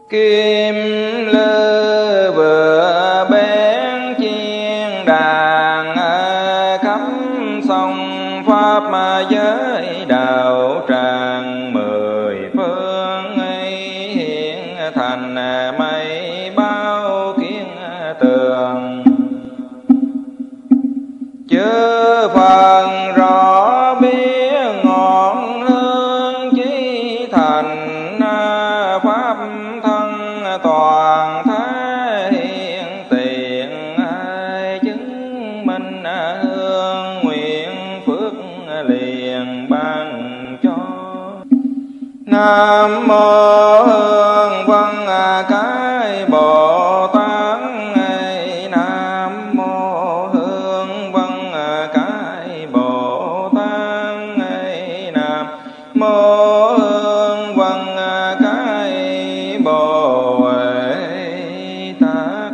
Kim lư vừa bén chiên đàn, khắp sông pháp giới đạo tràng mười phương ấy, hiện thành mây bao kiến tường. Chư phần rõ biết ngọn hương chí thành, pháp thân toàn thế hiện tiền, ai chứng minh hương nguyện phước liền ban cho. Nam mô Hương Văn Cái Bồ Tát, Nam mô Hương Văn Cái Bồ Tát, Nam mô Hương Văn Cái Bồ Tát.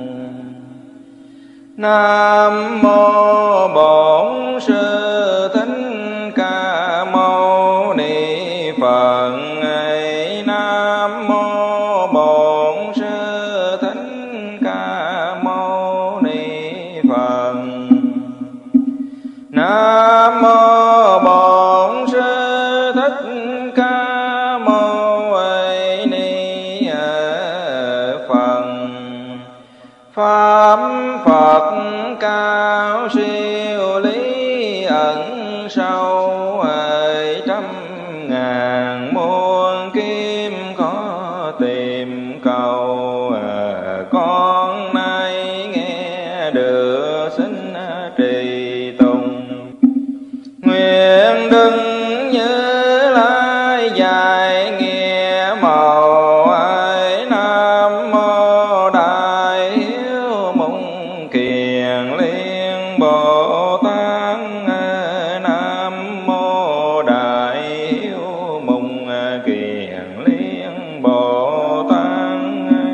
Nam mô Bổn Sư Thích Ca Mâu Ni Phật. Nam mô Bổn Sư Thích Ca Mâu Ni Phật. Nam mô Bổn Sư Thích Ca Mâu Ni Phật. Pháp Phật cao siêu lý ẩn sâu, trăm ngàn muôn kim khó tìm cầu. Con nay nghe được xin trì tùng, nguyện đừng Như Lai dạy nghĩa màu. Nam mô Đại Hiếu Mộng Kiền Liên Bồ Tát. Nam mô Đại Hiếu Mộng Kiền Liên Bồ Tát.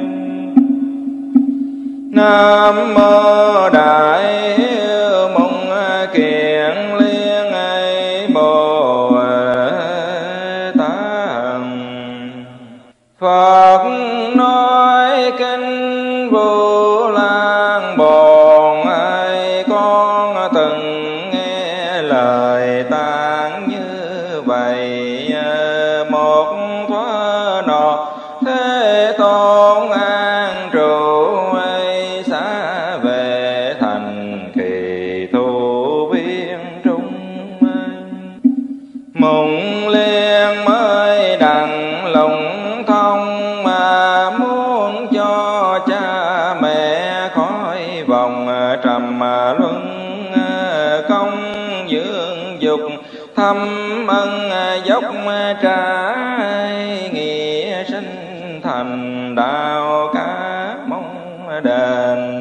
Nam mô Đại Hiếu Mộng Kiền Liên Bồ Tát. Phật nói kinh Vô Lan Bồn, con từng nghe lời tán như vậy. Một thoa nọ Thế Tôn an trụ, xa về thành Kỳ Thu Viên Trung. Mộng liên mới đặng lòng thông, mà muốn cho cha mẹ khỏi vòng trầm luân. Công dưỡng dục thâm ân dốc trả, nghĩa sinh thành đạo cả mong đền.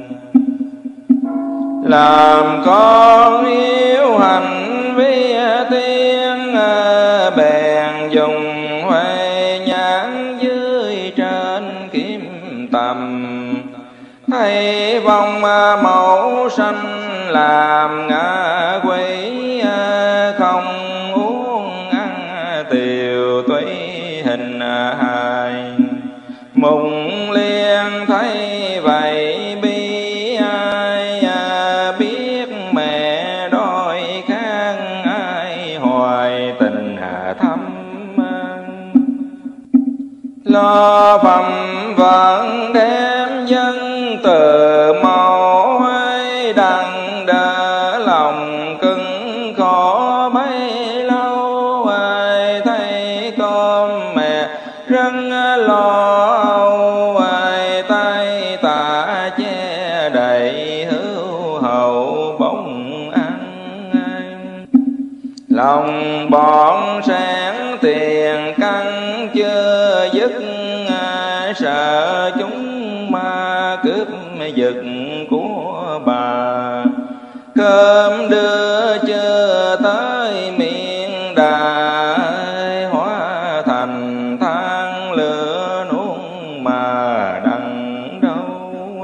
Làm con hiếu hành vi tiên, bèn dùng huệ nhãn dưới trên kiếm tầm. Thấy vong mẫu sanh làm ngã quỷ, không uống ăn tiều tùy hình hài. Mộng liên thấy vậy bi ai, biết mẹ đôi khác ai hoài tình thâm. Lo phẩm vẫn đem dân từ mẫu, đặng đỡ lòng cứng khổ bấy lâu. Thấy con mẹ rất lo âu, tay tạ che đầy hữu hậu bóng ăn. Lòng bọn sáng tiền căn chưa dứt, sợ chúng ma cướp giật của bà. Cơm đưa chưa tới miệng đà, hóa thành than lửa nuốt mà đặng đâu.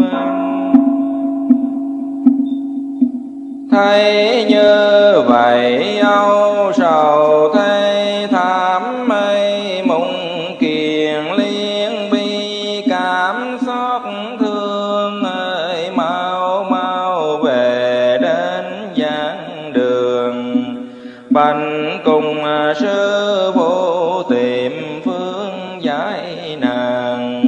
Thấy như vậy âu sầu thấy thảm mây. Mộng Kiền Liên bi về đến giảng đường. Bành cùng sư phụ tìm phương giải nạn.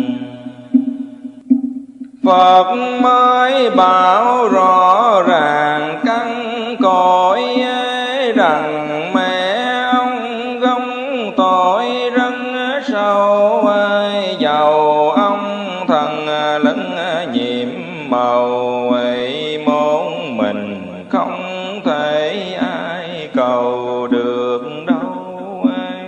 Phật mới bảo rõ ràng căn cõi rằng mẹ ông gông tội rất sâu. Dầu ông thần lẫn nhiệm màu ấy môn mình không thể ai cầu được đâu.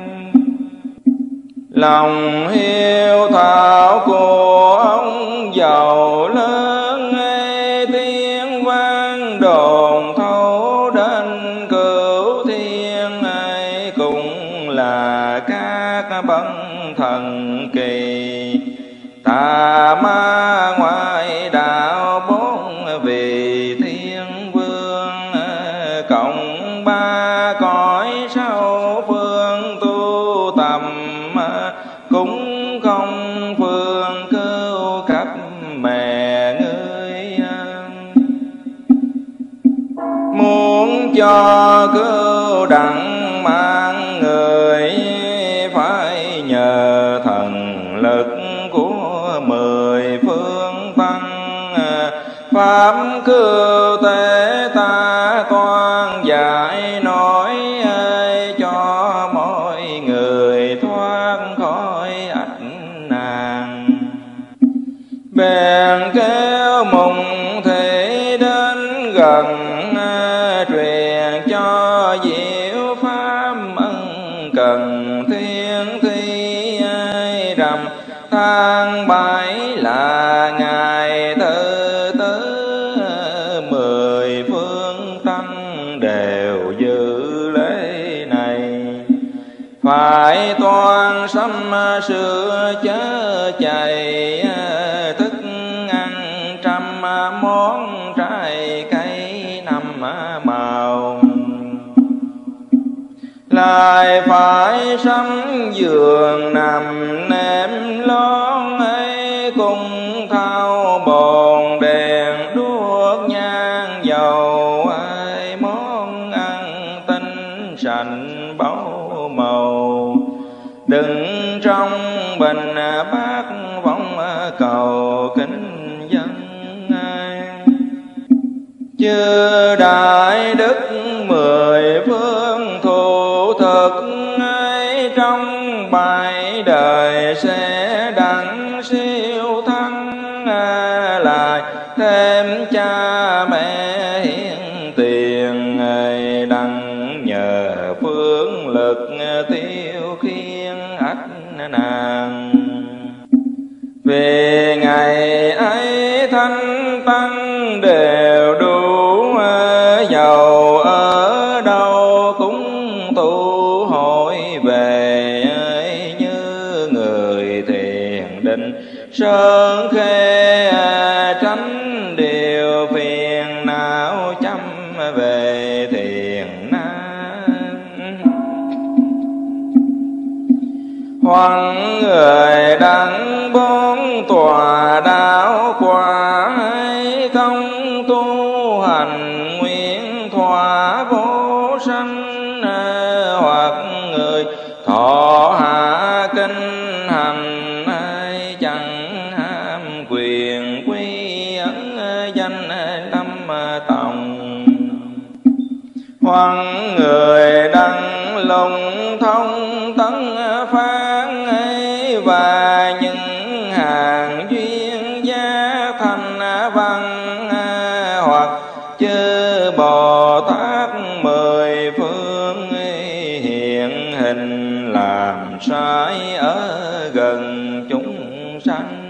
Lòng hiếu thảo của ông giàu lớn tiếng vang đồn thấu đến cửu thiên. Cũng là các bậc thần kỳ tà ma ngoại đạo bốn vị thiên vương. Cộng ba cõi sau phương tu tầm cũng không phương cứu khắp mẹ ngươi. Muốn cho cứu đặng mạng người phải nhờ thần lực của mười phương tăng. Pháp cứu tế ta toan giải nói cho mọi người thoát khỏi ách nạn. Bèn kéo mùng thị đến gần truyền cho diệu pháp ân cần thiên thi. Rằm tháng 7 là ngày thứ tư, mười phương tăng đều dự lễ này. Phải toan sắm sữa chớ chày, thức ăn trăm món trái cây năm màu. Lại phải sắm giường nằm nệm lon ấy, cùng thao bồn đèn đuốc nhang dầu. Món ăn tinh sạch báu màu, đừng trong bình bát vọng cầu kính dân. Chư đại đức mười phương thủ thực ấy, trong bài đời sẽ đặng siêu thắng. Lại thêm cha mẹ hiến tiền đặng nhờ phương lực tiêu khiên ách nạn. Vì ngày ấy thánh tăng đều đủ, dầu ở đâu cũng tụ hội về. Như người thiền định sơn khê, tránh điều phiền não chăm về thiền nan. Hoặc người đặng bốn tòa đạo quả, không tu hành nguyện thỏa vô sanh. Hoặc người thọ hạ kinh hành, chẳng ham quyền quy ấn danh tâm tòng. Hoặc người đăng lùng thông tấn phán ấy, và những hàng duyên gia thành văn. Hoặc chư Bồ Tát mười phương hiện hình làm sai ở gần chúng sanh.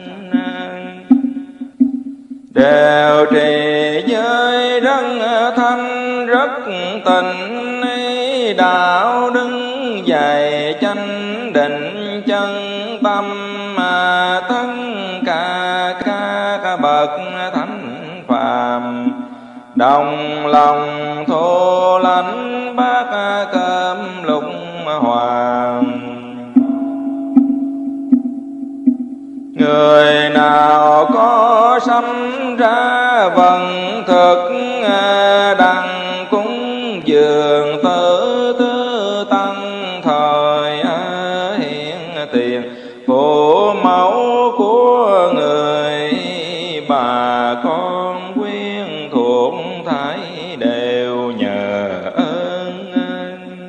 Đều trì giới rất thanh rất tịnh, đạo đứng dày chánh định chân tâm. Tất cả các bậc thánh phàm đồng lòng thô lãnh bát cơm lục hoàng. Người nào có sanh ra vận thực đăng cúng dường tử tứ tăng thời hiện tiền phụ mẫu của người bà con quyến thuộc thảy đều nhờ ơn anh.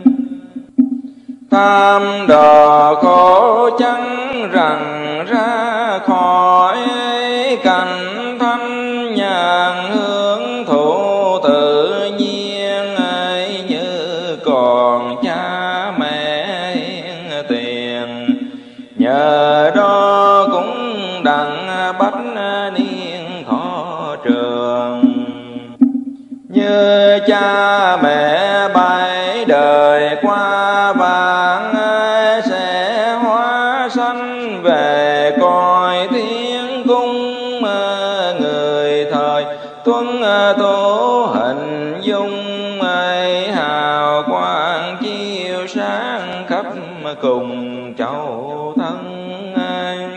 Tam đò khổ chẳng rằng ra khỏi cảnh thanh nhàn hưởng thụ tự nhiên ấy, như còn cha mẹ hiền tiền nhờ đó cũng đặng bách niên thọ trường. Như cha mẹ bảy đời qua vãng sẽ hóa sanh về cõi thiên cung, người thời tuân tu hình dung ấy, hào quang chiếu sáng khắp cùng châu thân anh.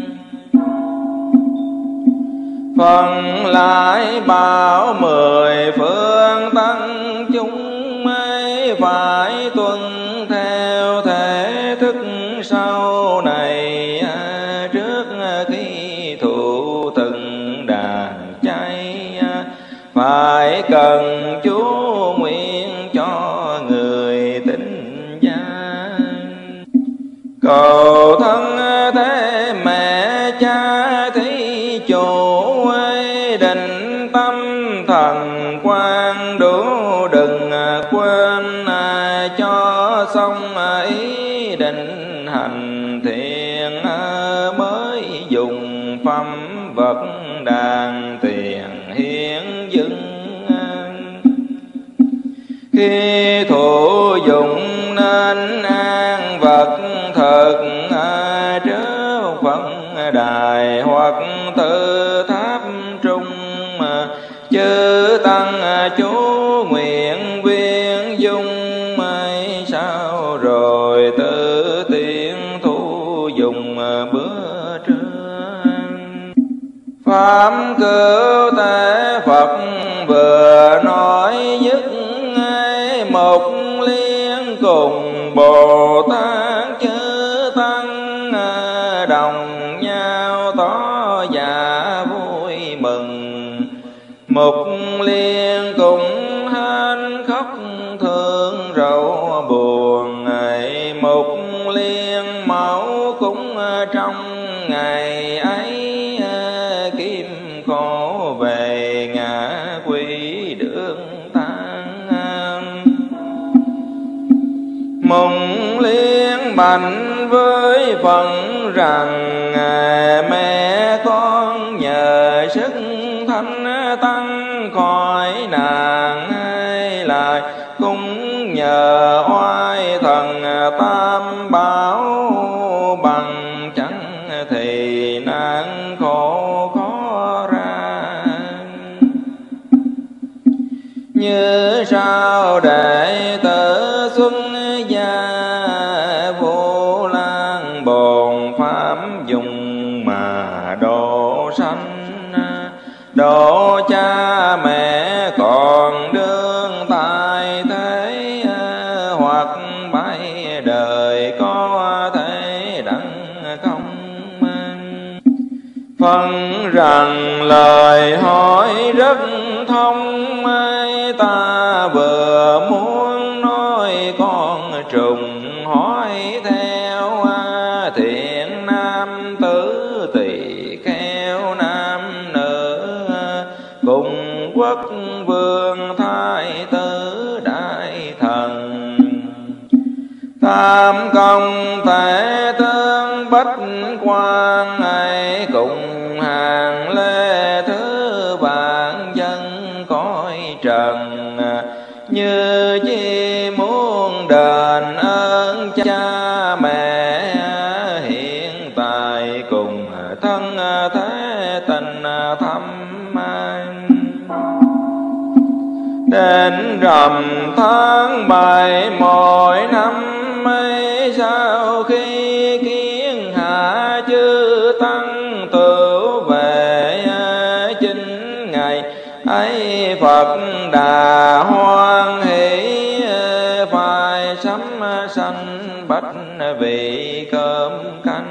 Phần lại bảo 10 phương tăng chúng ấy phải tuân theo thể thức sau này, trước khi thụ từng đàn chay phải cần chú nguyện cho người tín gia. Cầu thân thế mẹ cha thí chủ ấy, định tâm thần quan đủ đừng quên, cho xong ý định hành thiện mới dùng phẩm vật đàn tiền hiến dâng. Khi thụ dụng nên an vật thực trước Phật đài hoặc tự tháp trung, chư tăng chú nguyện viên dung ấy, sao rồi tự tiện thu dùng bữa trưa. Pháp cứu tế Phật vừa nói dứt một liên cùng Bồ Tát chư tăng đồng nhau tỏ dạ vui mừng. Một liên cùng hên khóc thương rầu buồn ngày, một liên mẫu cũng trong ngày ấy kim khổ về ngã quỷ đường tan. Mùng liên mạnh với phần rằng mẹ con nhờ sức thanh tăng khỏi nạn, lại cũng nhờ oai thần tam bảo bằng chẳng thì nạn khổ khó ra. Như sao đệ tử Xuân Gia Vô Lan bồn pháp dùng mà độ sanh, độ cha mẹ còn đương tại thế, hoặc bảy đời có thể đặng không. Phân rằng lời hỏi rất thông, ta vừa muốn nói con trùng hỏi theo, thiện nam tử tỳ kheo nam nữ, cùng quốc vương thái tử đại thần. Tam công thể tướng bách quan ấy, cùng hàng lê thứ vạn dân cõi trần. Như chi muốn đền ơn cha mẹ hiện tại, cùng thân thế tình thâm anh. Đến rằm tháng 7 mỗi năm ấy, sau khi kiến hạ chư tăng tửu về 9 ngày Phật Đà hoan hỷ, phải sắm sanh bách vị cơm canh.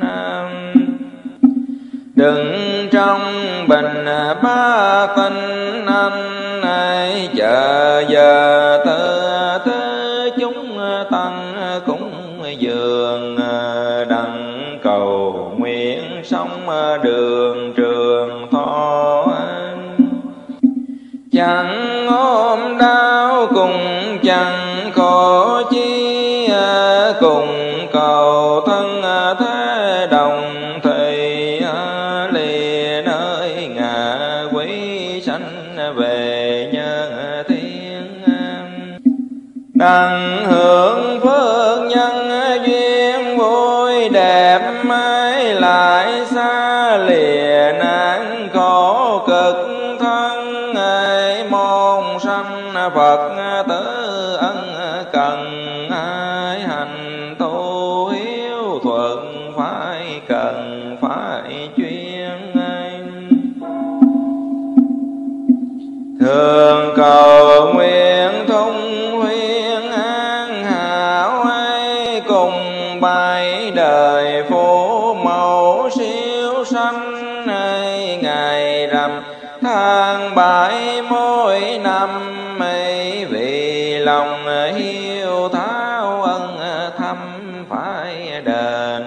Đừng trong bình ba tinh anh ai chờ giờ tư chúng tăng cũng dường đặng cầu nguyện sống đường trường thọ. Chẳng ôm đau cùng chẳng khổ chi, cùng cầu thân thế đồng thì lìa nơi ngạ quỷ sanh về nhân thiên. Đặng hưởng phước nhân duyên vui đẹp, mới lại xa lìa nạn khổ cực thân. Môn sanh Phật tử ân cần, ai hành tu hiếu thuận phải cần phải chuyên. Thường cầu nguyện thông huyên an hảo, ai cùng bài đời phổ mẫu siêu sanh. Ngày rằm tháng 7 mỗi năm, vì lòng hiếu thảo ân thăm phải đền.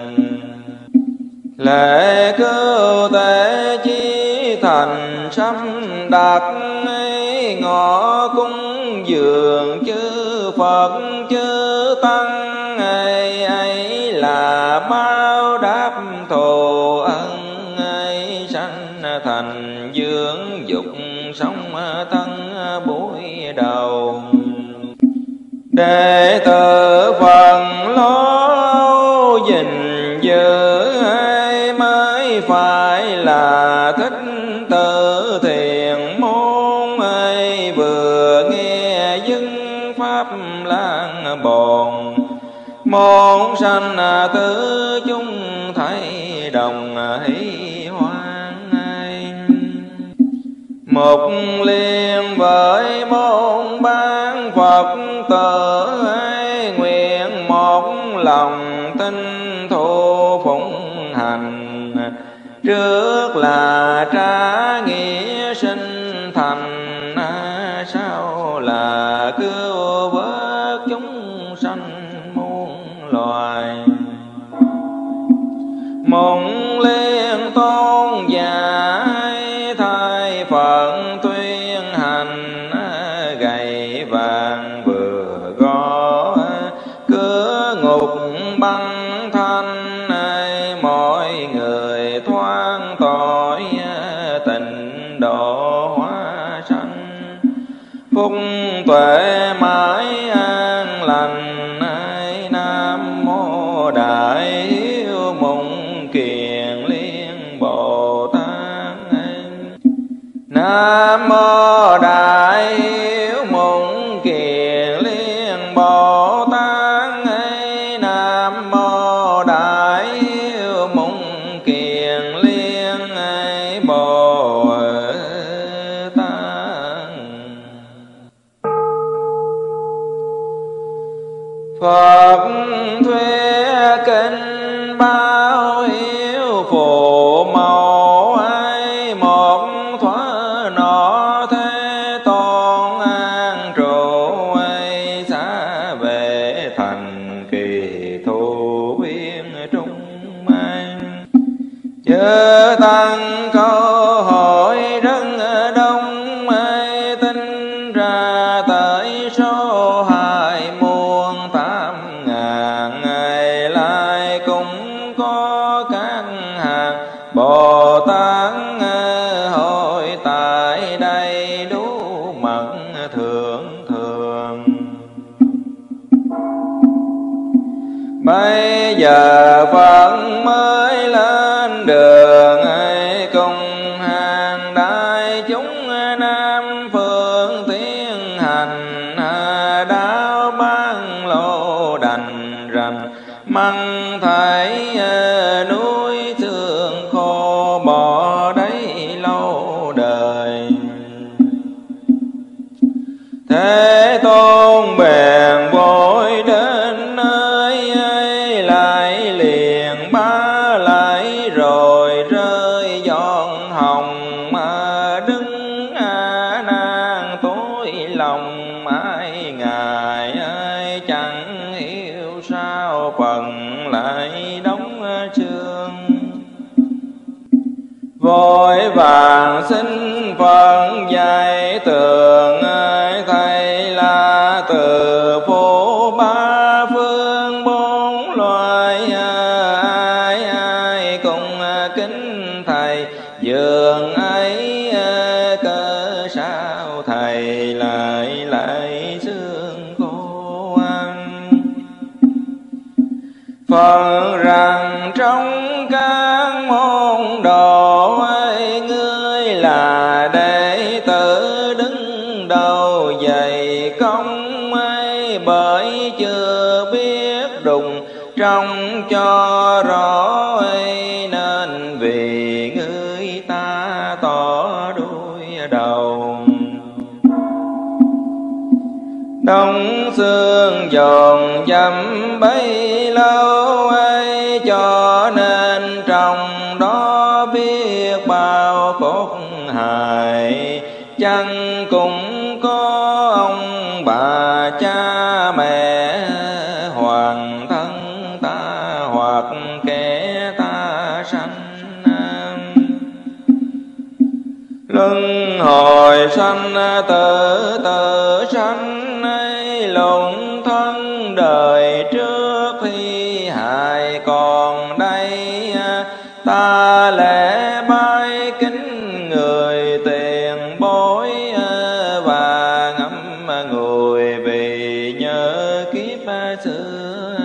Lễ cứu tế chí thành sắm đặt, ngõ cúng dường chư Phật chư tăng. Ấy là báo đáp thù ân, sanh thành dưỡng dục sống thân buổi đầu. Đệ tử phần lo gìn giữ, mới phải là thích tự thiện môn. Vừa nghe dưng pháp lan bồn, môn sanh tứ chúng thấy đồng hỷ hoan. Một liên với môn ban Phật tử, nguyện một lòng tin thụ phụng hành. Trước là trả nghĩa sinh thành, sau là cứu vớt chúng sanh muôn loài. Môn liên tôn dạy thay phận tuyên hành, gầy vàng vừa gõ cửa ngục băng thanh. Mọi người thoáng tội tình độ hóa sanh, phúc tuệ mãi an lành. Nam mô Đại Hiếu Mộng Kiền Liên Bồ Tát. Nam mô Đại Hiếu Mộng Kiền Liên Bồ Tát. Nam mô Đại Hiếu Mộng Kiền Liên Bồ Tát. Phật thuyết kinh bao hiếu phù mẫu, một thoa nọ thế tôn an trụ. Xa về thành kỳ thù viên trung an, chớ tăng câu hỏi rất đông. Tính ra tới số 20.000, lại cũng có các hàng Bồ Tát hội tại đây đủ mật thượng thường. Bây giờ Phật mới lên đường, cùng hàng đại chúng Nam phương tiến hành. Đáo ban lộ đành rành măng thấy núi thương khô bỏ đấy lâu đời. Thế Tôn bèn vội đến nơi ấy, lại liền bá lại rồi rơi giọt hồng mà đứng nan tối lòng. Ai ngài ơi chẳng hiểu sao phần lại đóng xương, vội vàng xin Phật dạy tường ơi thầy là từ phố ba phương bốn loài. Ai ai cùng kính thầy dường ấy, cớ sao thầy lại lại xương khô ăn. Phật rằng trong các môn đồ ấy, ngươi là đệ tử đứng đầu dày công ấy, bởi chưa biết đùng trong cho rõ ấy, nên vì ngươi ta tỏ đuôi đầu. Đông xương dồn dâm bấy lâu ấy, cho nên trong đó biết bao khúc hài. Chẳng cũng có ông bà cha mẹ, hoàng thân ta hoặc kẻ ta sanh. Luân hồi sanh tử tử sanh ấy, lụng thân đời trước thi hài còn đây. Ta lễ bái kính người tiền bối, và ngắm người vì nhớ kiếp xưa.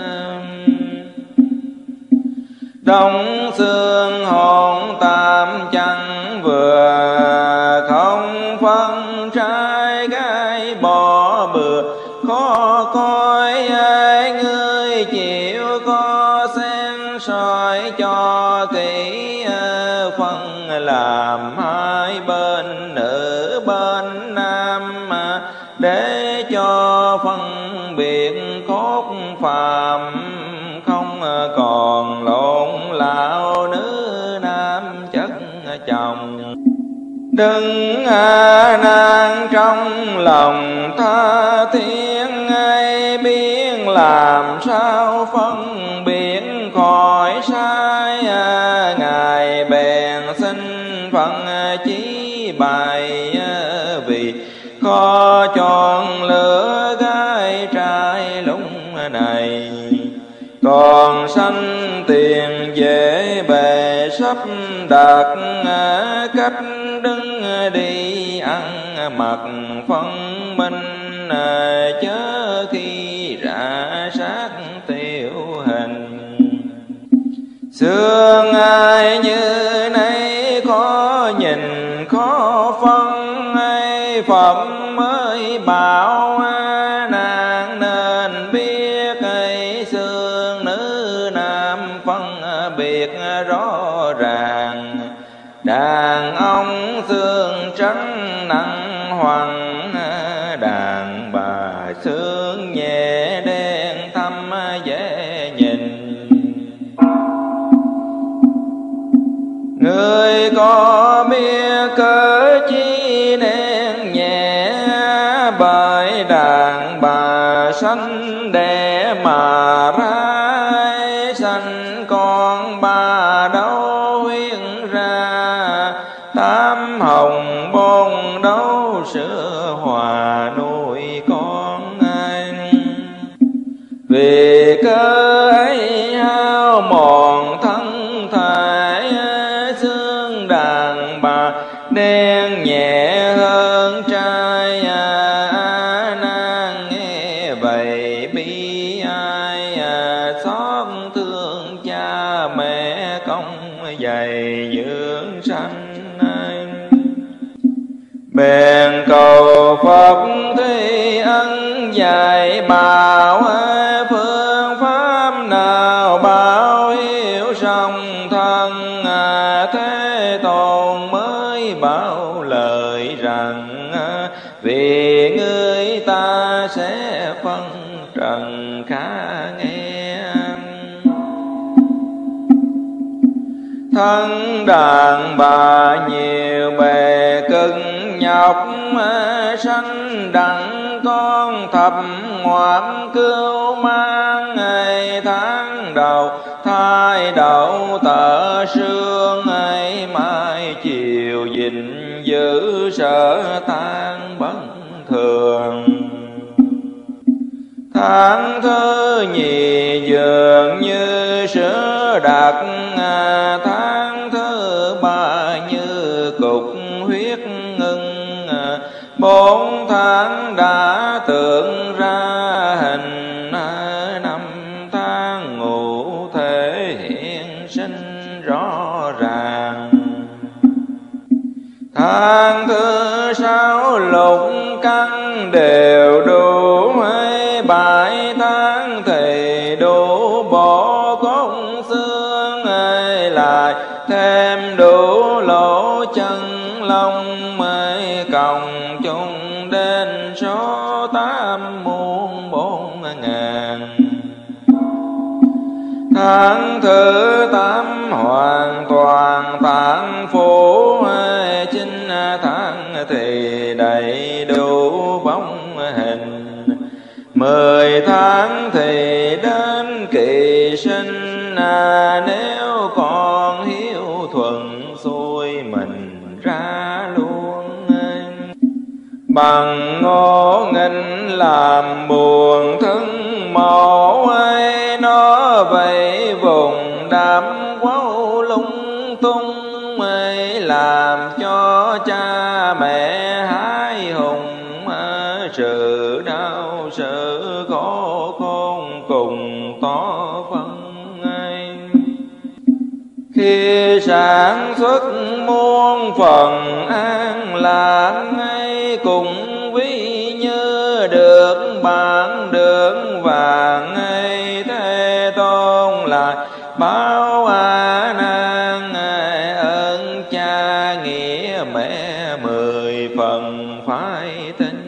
Đông xương hồn tam chẳng vừa, không phân trai gái bỏ bừa. Khó coi ai ngươi chịu có xem soi cho kỹ, phân làm hai bên nữ bên nam, để cho phân biệt cốt phàm, không còn lộn lão nữ nam chất chồng. Đừng nan trong lòng tha thiên ai, biết làm sao phân biệt khỏi sai. Ngài bèn xin Phật chỉ bài, vì khó chọn lựa gái trai lúc này. Còn sanh tiền dễ bề sắp đặt, cách đứng đi ăn mặc phân minh. Chớ khi rã sát tiêu hình, xương ai như nay khó nhìn khó phân ai. Phẩm mới bảo nàng nên biết ấy, xương nữ nam phân biệt rõ ràng. Đàn ông xương trắng nặng hoàng, đàn bà xương nhẹ đen thâm dễ nhìn. Người có biết cớ chi đen nhẹ, bởi đàn bà sanh đẻ mà ra. Sanh con bà đâu huyên ra, tám hồng bôn đấu sữa hòa nuôi con anh. Vì cớ ấy hao mòn thân thể, xương đàn bà đen nhẹ hơn trai. Nàng nghe vậy bi ai, xót thương cha mẹ công dày dưỡng sanh. Bèn cầu Phật thi ân dạy bảo, phương pháp nào bảo hiếu song thân. Thế Tôn mới bảo lời rằng, vì thì người ta sẽ phân trần khá nghe. Thân đàn bà nhiều bề cực nhọc, sanh đặng con thập ngoạn cưu mang. Ngày tháng đầu thai đậu tợ sương, mai chiều gìn giữ sở tan bất thường. Tháng thứ nhì dường như sữa đặc, tháng thứ ba như cục huyết ngưng. 4 tháng đã tưởng ra hình, 5 tháng ngủ thể hiện sinh rõ ràng. Tháng thứ 6 lục căng đều đủ, 7 tháng thì đủ bộ cốt xương. Lại thêm đủ lỗ chân lông, cộng chung đến số 8.400.000. Tháng thứ 8 hoàn toàn tạng phủ, 9 tháng thì đầy đủ bóng hình. 10 tháng thì đến kỳ sinh, nếu còn hiếu thuận xuôi mình ra luôn. Bằng ngô nghinh làm buồn thân mẫu, nó vậy vùng đám quấu lung tung. Làm cho cha mẹ hái hùng, sự đau sự khổ khôn cùng to phân. Khi sản xuất muôn phần an lạc, cùng ví như được bản được vàng. Thế tôn lại báo nan, ơn cha nghĩa mẹ 10 phần phải tin.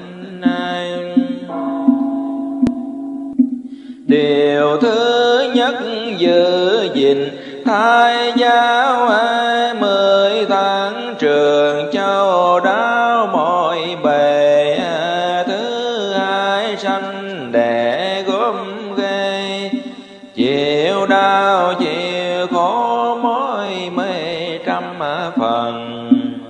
Điều thứ nhất giữ gìn thai giáo, 10 tháng trường châu đáo mọi bề. Thứ hai sanh đẻ gốm ghê, chịu đau chịu khổ mỗi trăm phần.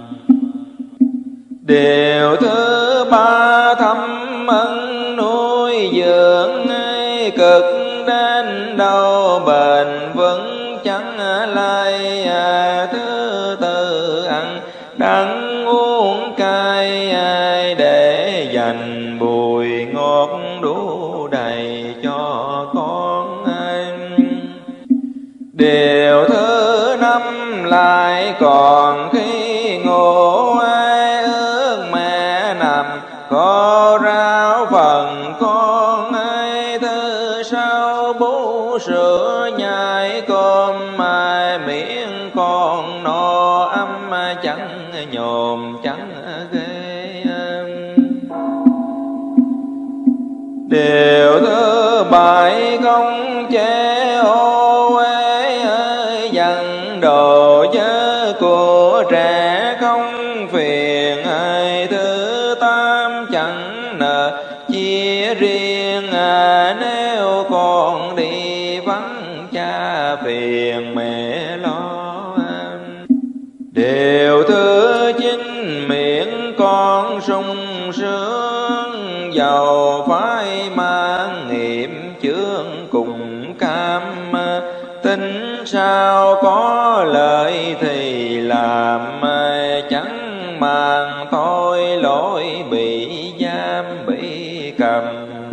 Điều thứ ba thâm ân nuôi dưỡng, cực đến đâu bền vững chẳng lay. Thứ tư ăn đắng uống cay, để dành bùi ngọt đủ đầy cho con anh. Điều thứ năm lại còn khi ngủ, ước mẹ nằm có rau phần con. Thứ sáu bú sữa nhai cơm, miệng con no ấm chẳng nhồm chẳng ghê. Điều thứ bảy công chế ô dần đồ chớ của trẻ không phiền. Thứ tám chẳng nợ chia riêng, nếu con đi vắng cha phiền mẹ lo. Điều thứ chín miệng con sung sướng, dầu phải mang nghiệm chướng cùng cam. Tính sao có lợi thì làm, chẳng màng thôi lỗi bị giam bị cầm.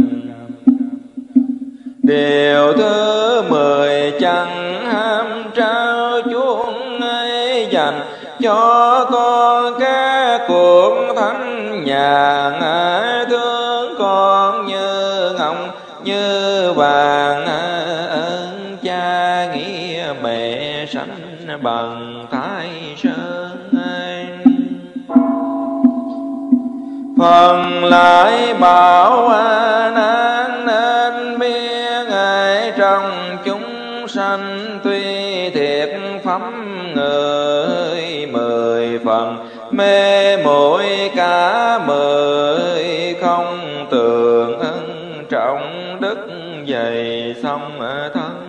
Điều thứ 10 chẳng ham trao chuông, dành cho con các cuộc thánh nhàn. Thương con như ngọc như vàng, ơn cha nghĩa mẹ sanh bằng Thái Sơn. phần lại bảo nan nên biết trong chúng sanh tuy thiệt phẩm người 10 phần mê muội cả 10 không tường ân trọng đức dày song thân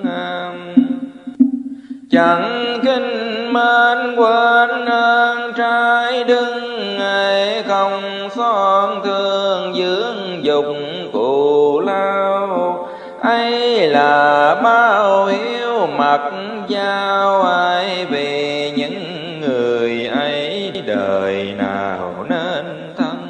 chẳng kinh mến quên ơn trai đứng không son thương dưỡng dục cụ lao ấy là bao hiếu mặc giao ai vì những người ấy đời nào nên thân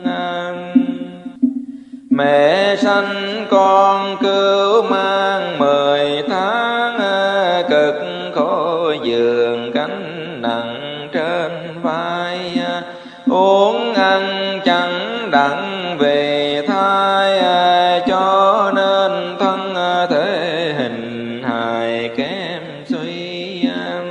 mẹ sanh con cứu mang 10 tháng cực khổ giường cánh nặng trên vai uống ăn chẳng đặng về thai cho nên thân thể hình hài kém suy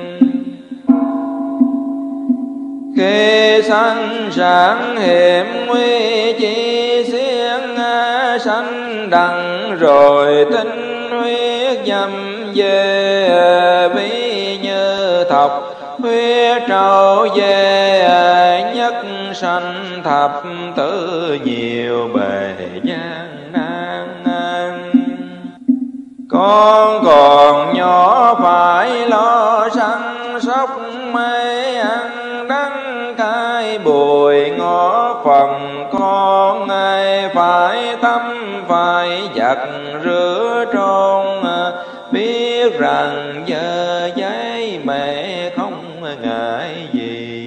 khi sanh sản hiểm nguy chi xiên sanh đặng rồi tinh huyết dâm về ví như thọc huyết trâu về nhất sanh thập tử nhiều bề gian nan con còn nhỏ phải lo săn sóc mê ăn đắng cay bùi ngó phần con phải tắm phải giặt rửa trôn biết rằng giờ giấy mẹ không ngại gì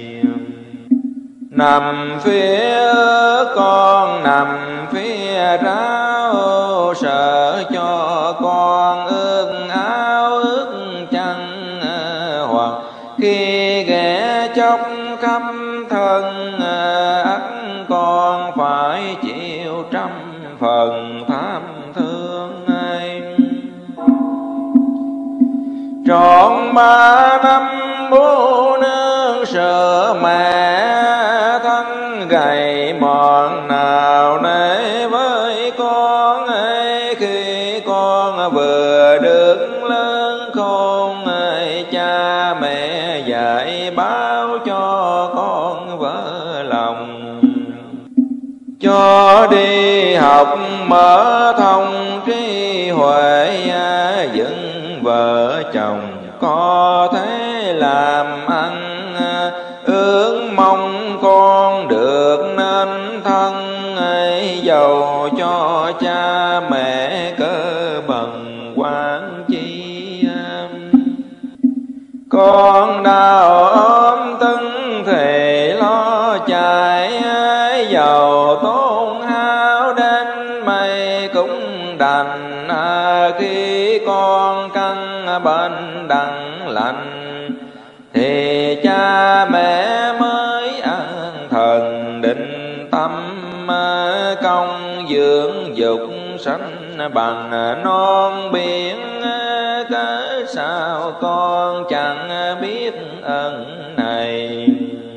nằm phía con nằm phía ráo sợ cho con ướt áo ướt chân hoặc khi ghé chóc khắp thân ắt con phải chịu trăm phần tham thương trọn 3 năm bố nương sợ mẹ thân gầy mòn nào nể với con khi con vừa được lớn khôn cha mẹ dạy báo cho con vỡ lòng cho đi học mở thông trí huệ dựng vợ chồng có thể làm ăn ước mong con được nên thân giàu cho cha mẹ cơ bằng quan chi con đau ốm tưng thì lo chạy giàu tốn hao đến mây cũng đành khi con căn bệnh đặng lành thì cha mẹ mới an thần định tâm công dưỡng dục sanh bằng non biển cớ sao con chẳng biết ơn này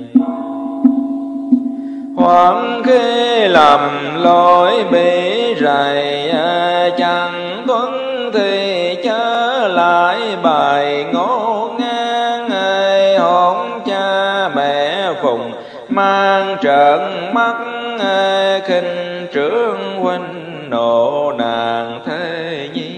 hoặc khi lầm lỗi bị rầy chẳng tuân thì chớ lại bài ngô ngang hôn cha mẹ phùng mang trợn mắt khinh trưởng huynh nộ nàng thế nhi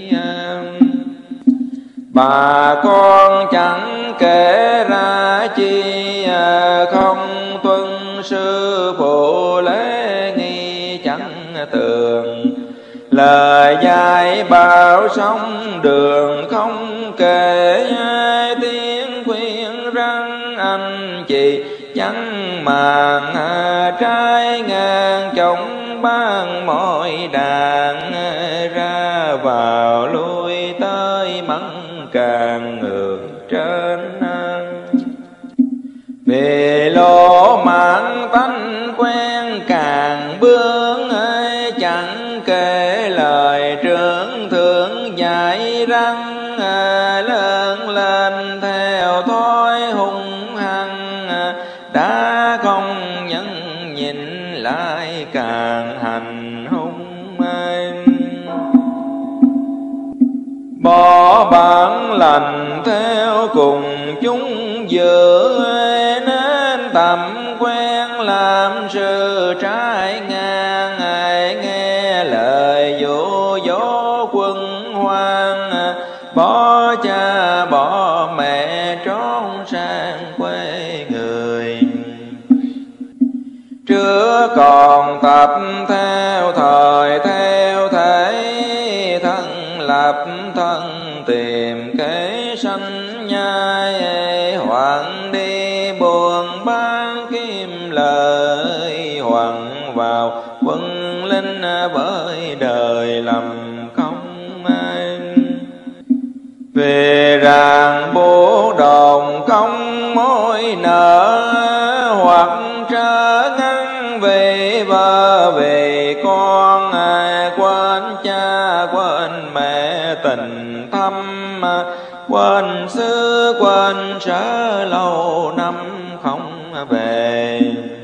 bà con chẳng kể ra chi không tuân sư phụ lễ nghi chẳng tường lời dạy bảo sống đường không kể tiếng khuyên răng anh chị chẳng màng trái ngang chống ban mọi đàn ra vào lui tới mắng càng ngược trên vì lỗ mạng tánh quen càng bướng chẳng kể lời trưởng thượng dạy răng lớn lên theo thói hung hăng đã không nhận nhìn càng hành hung. Bỏ bản lành theo cùng chúng dự, nên tầm quen làm sự trái ngang. Nghe lời dụ dỗ quân hoang, bỏ cha bỏ mẹ trốn sang quê người. Trước còn tập theo thời theo thể, thân lập thân tìm kế sanh nhai. Hoàng đi buồn bán kim lợi, hoàng vào quân linh bởi đời lầm không. Về ràng bố đồn công mối nợ, hoặc trở ngăn về vợ về con. Quên cha quên mẹ tình thâm, quên xứ quên sở lâu năm không về.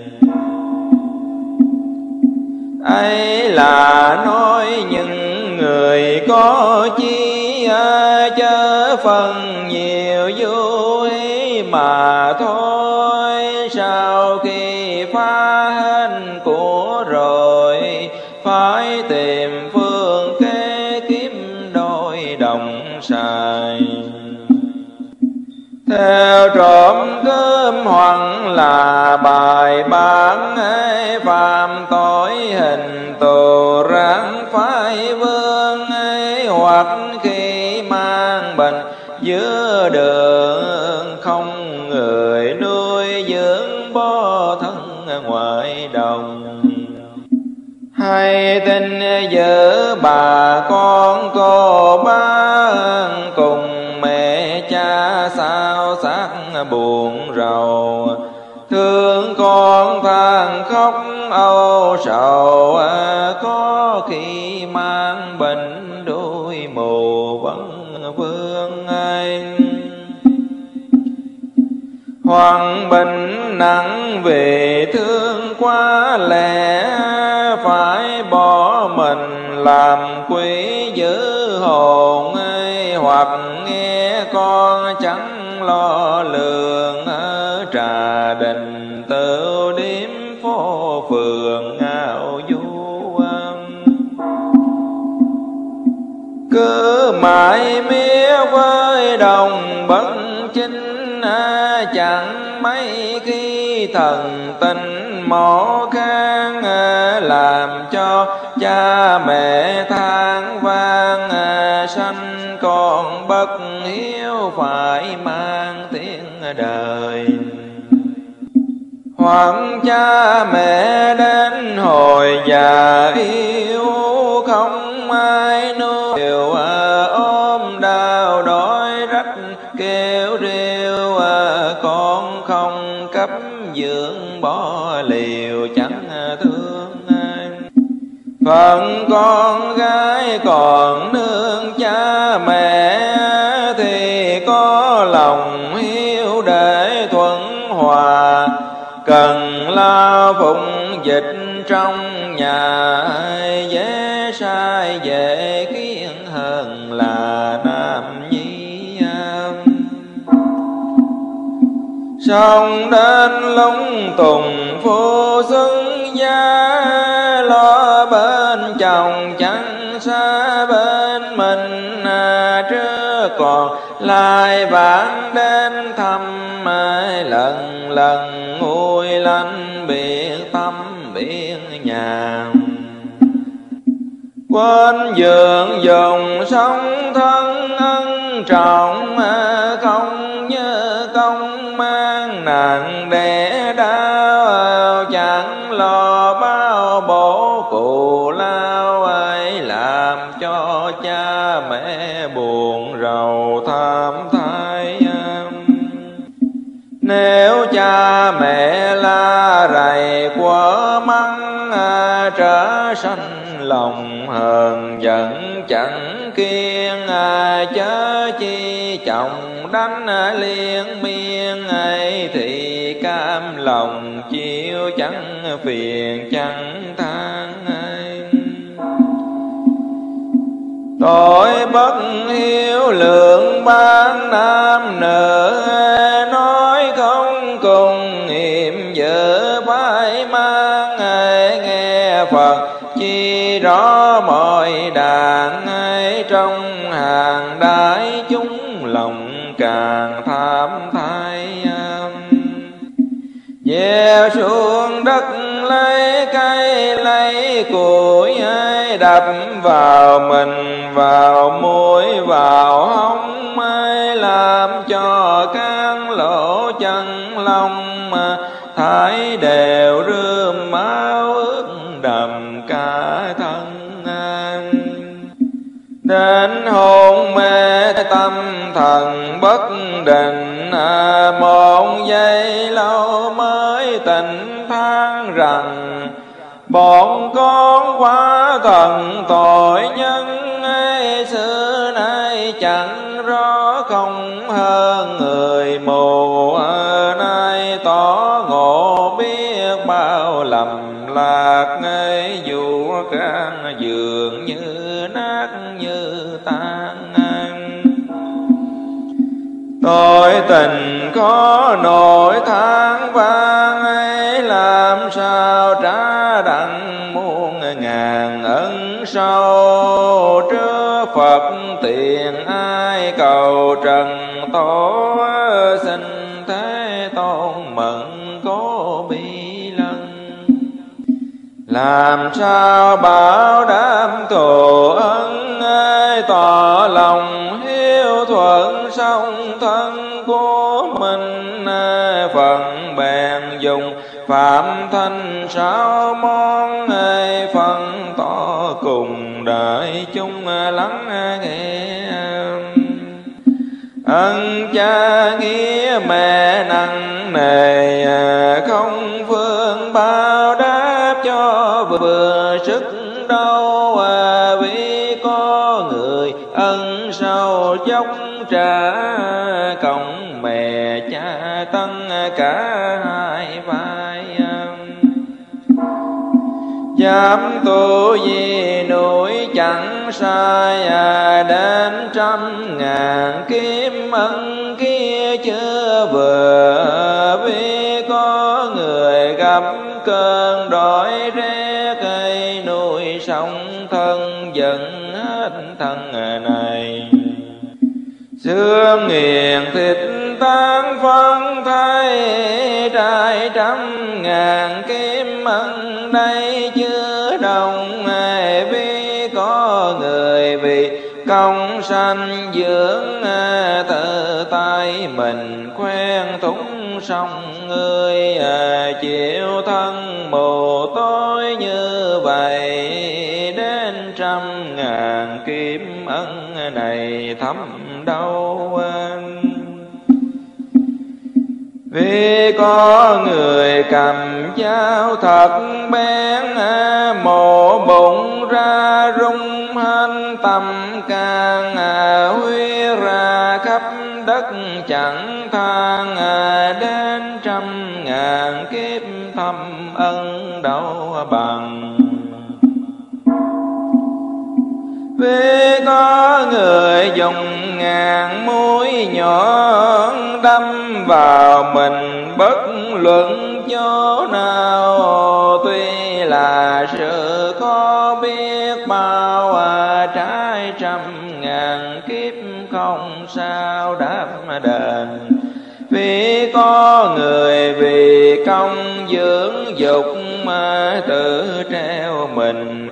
Ấy là nói những người có chi, chớ phần nhiều vui mà thôi. Sau khi phá hết của rồi, phải tìm phương kế kiếm đôi đồng xài. Theo trộm cướp hoặc là bài bán, phạm tội hình tù ráng phải vương. Hoặc khi mang bệnh giữa đường, không người nuôi dưỡng bó thân ngoài đồng. Hay tin giữ bà con cô bác, cùng mẹ cha sao xác buồn rầu. Thương con than khóc âu sầu, có khi mang bệnh đôi mù vẫn vương anh. Hoàng bệnh nặng vì thương quá lẽ, phải bỏ mình làm quỷ giữ hồn. Hoặc nghe con chẳng lo lường, trà đình tự điếm phố phường ngạo du. Cứ mãi mía với đồng bất chính, chẳng mấy khi thần tình mỏ khang. Làm cho cha mẹ than vang, sanh con bất hiếu phải mang tiếng đời. Hoặc cha mẹ đến hồi già yếu, không ai nuôi. Ôm đau đói rách kêu rêu, con không cấp dưỡng bỏ liều chẳng thương ai. Phận con gái còn nương cha mẹ, thì có lòng hiếu để thuận hòa. Cần lao phụng dịch trong nhà, dễ sai dễ khiến hơn là nam nhi. Xong đến lung tùng phu xứng gia, lo bên chồng chẳng xa bên mình. Trước còn lại bạn đến thăm, lần lần nguôi lanh biệt tâm biệt nhà. Quên dưỡng dùng sống thân ân trọng, không nhớ công mang nặng đẻ đau. Chẳng lo bao bổ cụ lao, làm cho cha mẹ buồn rầu tham thai. Nếu cha mẹ la rầy quá mắng, trở sanh lòng hờn giận chẳng kiên. Chớ chi chồng đánh liên miên, thì cam lòng chiêu chẳng phiền chẳng than. tội bất hiếu lượng ban nam nữ, nói không cùng nghiệm vợ phải mang, nghe Phật chi rõ mọi đàn, trong hàng đại chúng lòng càng tham thái. Gieo xuống đất lấy cây lấy củi, đập vào mình vào mũi vào hông, làm cho các lỗ chân lông thải đều rơm máu ướt đầm cả thân. Đến hôn mê tâm thần bất định, một giây lâu mới tỉnh than rằng bọn con quá thần tội nhân, xưa nay chẳng rõ không hơn người mù, nay tỏ ngộ biết bao lầm lạc, dù can dường như nát như tan. Tội tình có nỗi than vang, làm sao trả đặng muôn ngàn ân sâu. Trước Phật tiền ai cầu trần tổ, xin Thế Tôn mẫn cố bi lân. Làm sao bảo đảm thù ân, tỏ lòng hiếu thuận song thân của mình. Phần bèn dùng phạm thanh 6 món, phân tỏ cùng đại chúng lắng nghe. Ân cha nghĩa mẹ nặng nề, không phương bao đáp cho vừa sức đâu. Vì có người ân sâu dốc trả, cộng mẹ cha tân cả hai vai. Dám tu vì núi chẳng sai, đến 100.000 kim ân kia chưa vừa. Vì có người gặp cơn đói rét, cây nuôi sống thân dần hết thân này. Xương nghiền thịt tan phân thay, trai 100.000 kim ân đây chưa đồng. Vì có người vì công sanh dưỡng, tự tay mình khoen thúng sông người. Chịu thân mù tối như vậy, đến 100.000 kim ân này thấm đâu. Vì có người cầm dao thật bén, mổ bụng ra rung hên tâm can. Huy ra khắp đất chẳng than, đến 100.000 kiếp thâm ân đâu bằng. Vì có người dùng ngàn mũi nhọn, đâm vào mình bất luận chỗ nào. Tuy là sự khó biết bao, trái 100.000 kiếp không sao đáp đền. Vì có người vì công dưỡng dục, mà tự treo mình.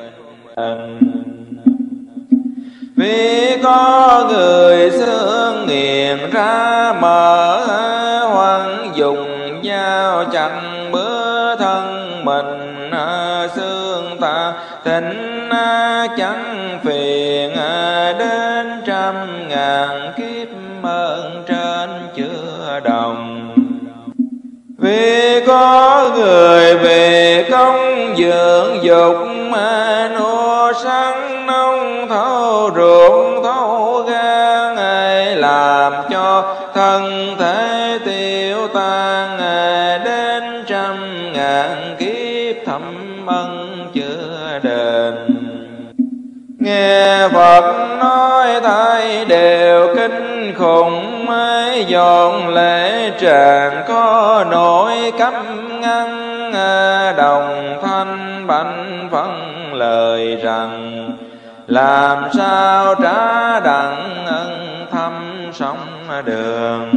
Vì có người xương nghiền ra mở, hoặc dùng dao chặt bữa thân mình. Xương ta thịnh chẳng phiền, đến 100.000 kiếp ơn trên chưa đồng. Vì có người về công dưỡng dục, mà nô sắn nông thâu ruộng thâu gan, làm cho thân thể tiêu tan. Đến 100.000 kiếp thâm ân chưa đền. Nghe Phật nói thay đều kinh khủng, dọn lễ tràng có nỗi cấm ngăn. Đồng thanh bạch phân lời rằng, làm sao trả đặng ân thâm sông đường.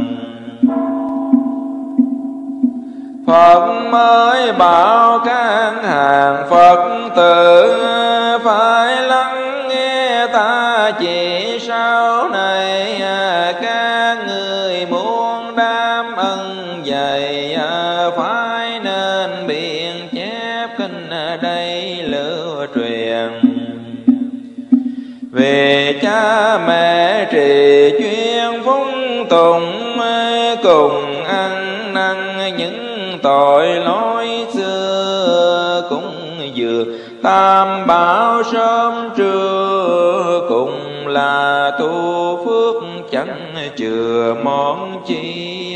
Phật mới bảo các hàng Phật tử, phải lắng nghe ta chỉ sau này. Các người muốn đám ân dày, phải nên biện chép kinh đây lưu truyền. Vì cha mẹ trì chuyên phúng tùng, cùng ăn năn những tội lỗi xưa. Cũng vừa tam bảo sớm trưa, cùng là tu phước chẳng chừa món chi.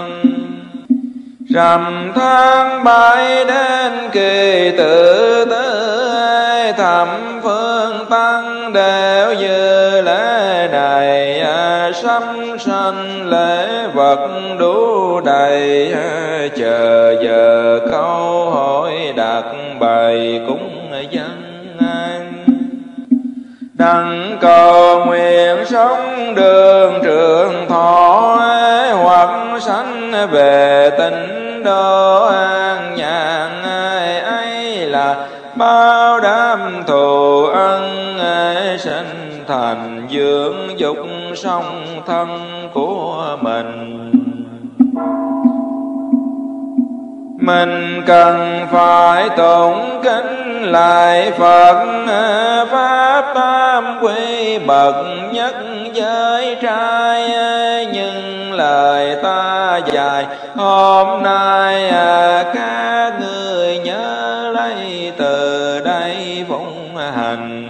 Rằm tháng 7 đến kỳ tự tới, thẩm phương tăng đều dự lễ này. Sắm sanh lễ vật đủ đầy, chờ giờ câu hỏi đặt bày cúng dân. Đặng cầu nguyện sống đường trường thọ, hoặc sanh về tịnh độ an nhàn. Ấy là bao đám thù ân, sinh thành dưỡng dục song thân của mình. Mình cần phải tụng kính lại Phật, pháp tam quy bậc nhất giới trai. Nhưng lời ta dạy hôm nay, các người nhớ lấy từ đây phụng hành.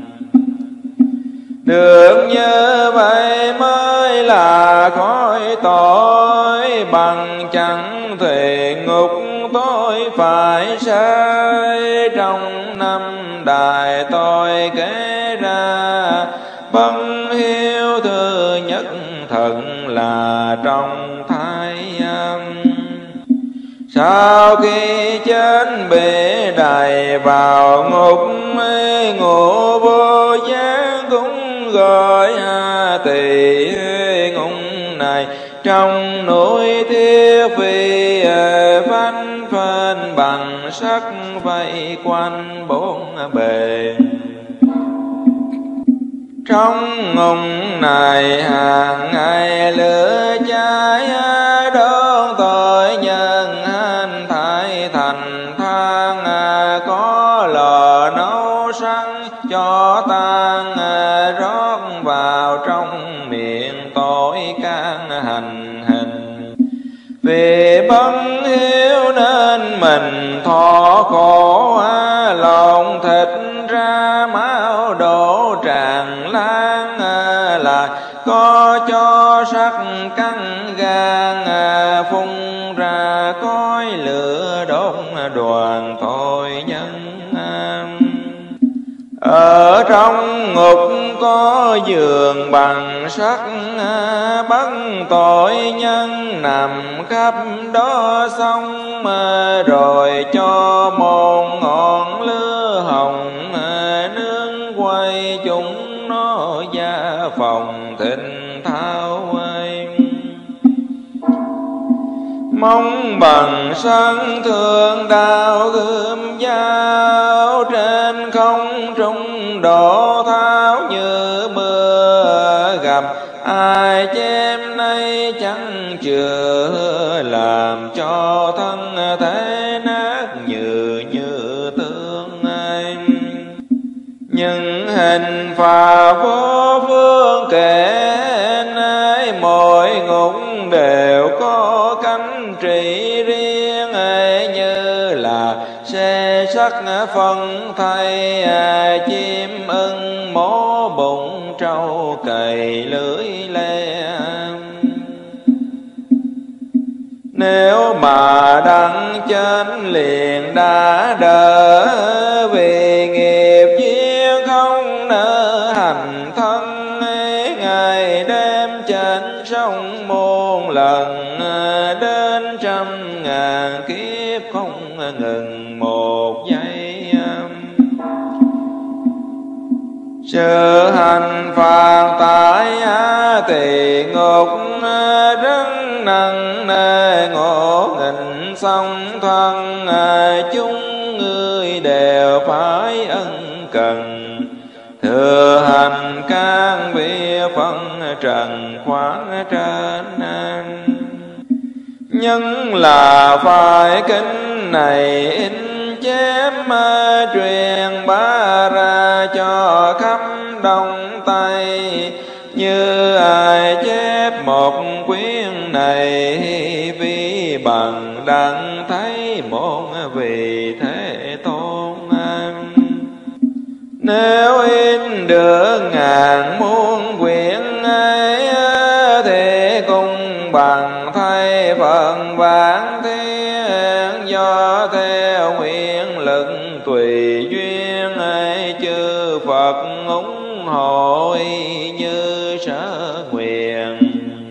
Được như vậy mới là khỏi tội, bằng chẳng thể ngục tôi phải sai. Trong năm đại tôi kể ra, bất hiếu thứ nhất thần là trong thai. Sau khi chết bị đày vào ngục, ngủ vô gián cũng gọi tỳ ngục này. Trong núi Thiết Phi phanh phên bằng sắt vây quanh bốn bề. Trong ngục này hàng ngày lửa cháy, đón tội nhân hành thải thành thang. Có lò nấu sẵn cho tan, rót vào trong miệng tội can hành hình. Vì bất hiếu nên mình thọ khổ, lộn thịt ra máu đổ tràn lan. Là có cho sắc căng gan, phun ra khói lửa đốt đoàn tội nhân. Ở trong ngục có giường bằng sắt, bắt tội nhân nằm khắp đó xong. Rồi cho một ngọn lửa hồng, nướng quay chúng nó ra phòng thịnh thao. Mong bằng sân thương đao gươm dao, trên không trung đổ tháo như mưa. Gặp ai chém nay chẳng chừa, làm cho thân thể nát như tương anh. Nhưng hình phạt vô phương kể, ai mỗi ngục đều có cánh trị riêng. Như là xe sắt phân thay, chim ưng mổ bụng trâu cày lưỡi le. Nếu mà đặng trên liền đã đỡ, vì nghiệp duyên không nỡ lần đến 100.000 kiếp không ngừng một giây. Sự hành phạt tại tỳ ngục rất nặng nề, ngộ nghịch song thân chúng ngươi đều phải ân cần. Thừa hành các vị phân trần khoáng trên, nhưng là phải kinh này in chép truyền bá ra cho khắp Đông Tây. Như ai chép một quyển này, vì bằng đặng thấy một vị Thế Tôn. Nếu in được ngàn muôn quyển ấy, thì cùng bằng thay phần vạn thiên. Do theo nguyện lực tùy duyên ấy, chư Phật ủng hộ như sở nguyện.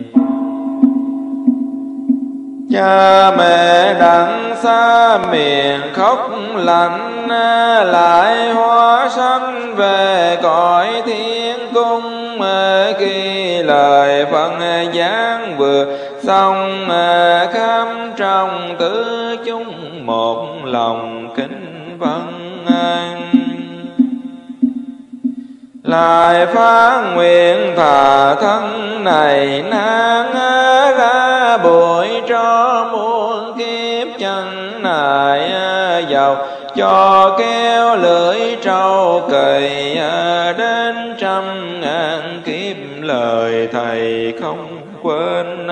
Cha mẹ đặng xa miền khóc lạnh, lại hóa sanh về cõi thiên cung. Khi lời Phật giảng vừa xong, khắp trong tứ chúng một lòng kính vâng. Lại phát nguyện thà thân này nan ra bụi tro muôn kiếp chân này, giàu cho kéo lưỡi trâu cày đến 100.000 kiếp lời thầy không quên.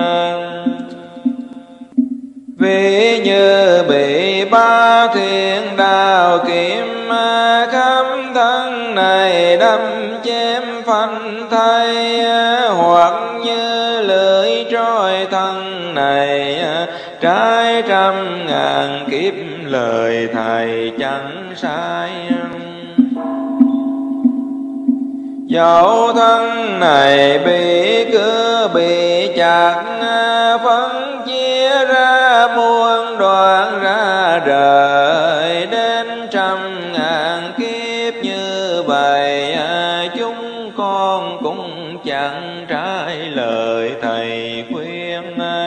Vì như bị ba thiên đao kiếm, khắp thân này đâm chém phanh thay. Hoặc như lưỡi trôi thân này, trái 100.000 kiếp lời thầy chẳng sai. Dẫu thân này bị cứ bị chặt, phân chia ra muôn đoạn ra đời đến 100.000 kiếp như vậy, chúng con cũng chẳng trái lời thầy khuyên.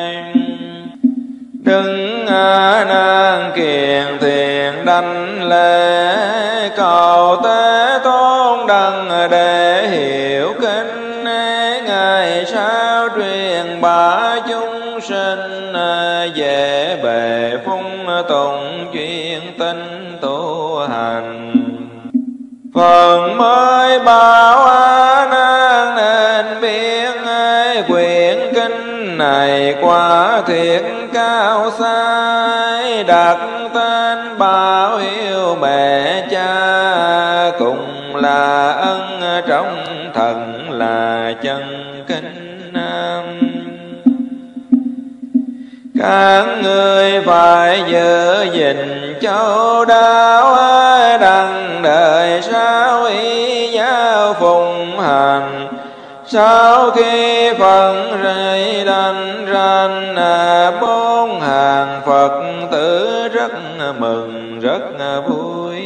Đừng nan kiền thiền đảnh lễ, cầu Thế Tôn đặng để hiểu kinh. Ngày sau truyền bá chúng sinh, về bề phung tùng chuyên tinh tu hành. Phần mới bảo nan nên biết, quyển kinh này quá thiệt cao sai. Đặt tên bảo hiếu mẹ cha, cùng là ân trong thần là chân kinh. Các ngươi phải giữ gìn châu đáo, đặng đời sau ý giáo phụng hành. Sau khi phần rây đành ranh, bốn hàng Phật tử rất mừng rất vui.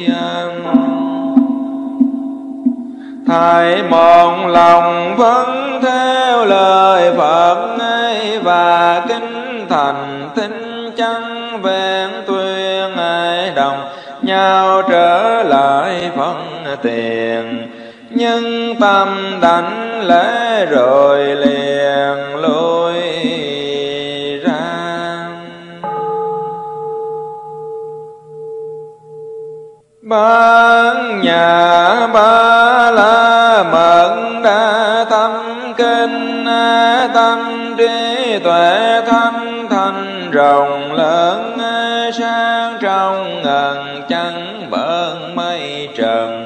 Thầy một lòng vẫn theo lời Phật ấy, và kinh thành tinh chân vẹn tuyên ấy, đồng nhau trở lại phân tiền. Nhưng tâm đảnh lễ rồi liền lui ra. Ban nhà ba la mật đa tâm kinh, tâm trí tuệ thanh thanh rộng lớn, sang trong ngần chẳng bận mây trần.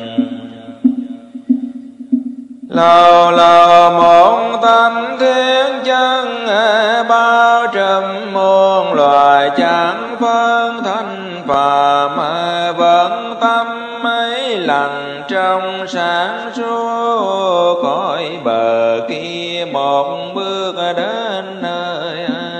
Lầu lầu một tâm thiên chân, bao trùm muôn loài chẳng phân thanh phàm. Vẫn tâm mấy lần trong sáng suốt, cõi bờ kia một bước đến nơi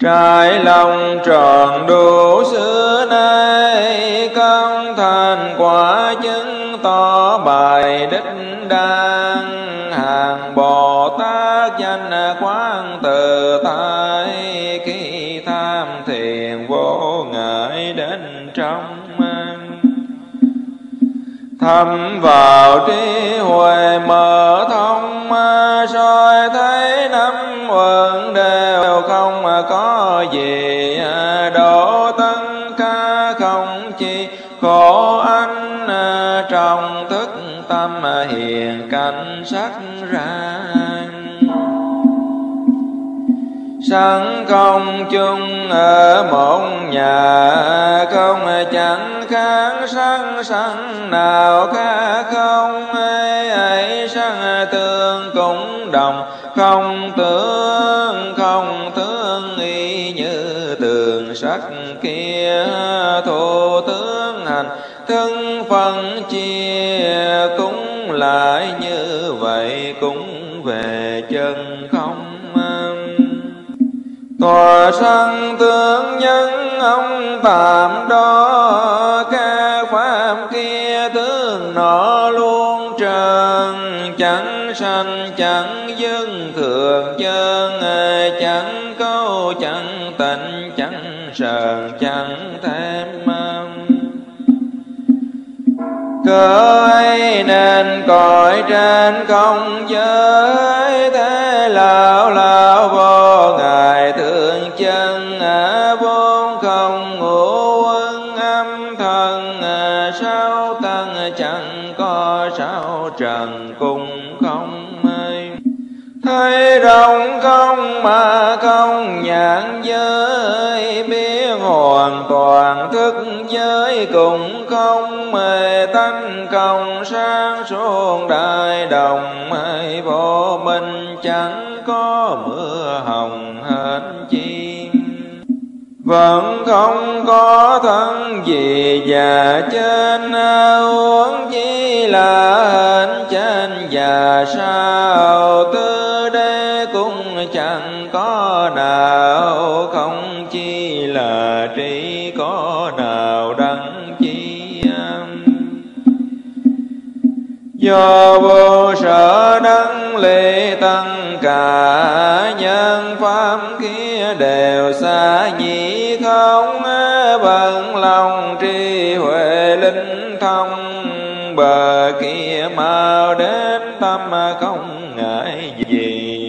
Trải lòng tròn đủ xưa nay, công thành quả chứng tỏ bài đích đang. Hàng Bồ Tát danh quán tự tại, khi tham thiền vô ngại đến trong. Thâm vào trí huệ mở thông, soi thấy năm uẩn đều không có gì. Độ tất cả không chi khổ anh, trong thức tâm hiện cảnh sắc ra. Sanh không chung ở một nhà, không chẳng khác sanh sanh nào khác không. Ấy sanh tương cũng đồng, không tướng y như tường sắc kia. Thụ tướng hành thân phân chia, cũng lại như vậy cũng về chân không. Tòa sanh tướng nhân ông tạm đó, các pháp kia tướng nọ luôn trần. Chẳng sanh chẳng dưng thường chân, chẳng câu chẳng tịnh chẳng sờn chẳng thêm. Cớ ấy nên cõi trên không giới, thế lão lão vô ngài thương chân. Vốn không ngũ uẩn âm thần, sáu tăng chẳng có sáu trần cùng không. Thấy rộng không mà không nhãn giới, biết hoàn toàn thức giới cũng không. Tánh không sáng suốt đại đồng, vô minh chẳng có mưa hồng hết chi. Vẫn không có thân gì và trên, huống chi là hình trên và sau. Tư đế cũng chẳng có nào, không chi là trí có nào đăng chi. Do vô sở đấng lì tất cả, nhân pháp kia đều xa nhị không. Bận lòng tri huệ linh thông, bờ kia mau đến tâm không ngại gì.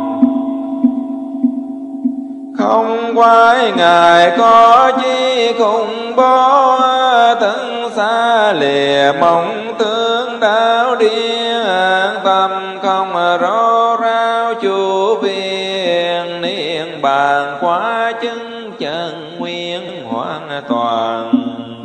Không quái ngài có chi khủng bố, tấn xa lìa mong tướng đạo điên. Tâm không rô rao chu viên, niên bàn quá chứng chân nguyên hoàn toàn.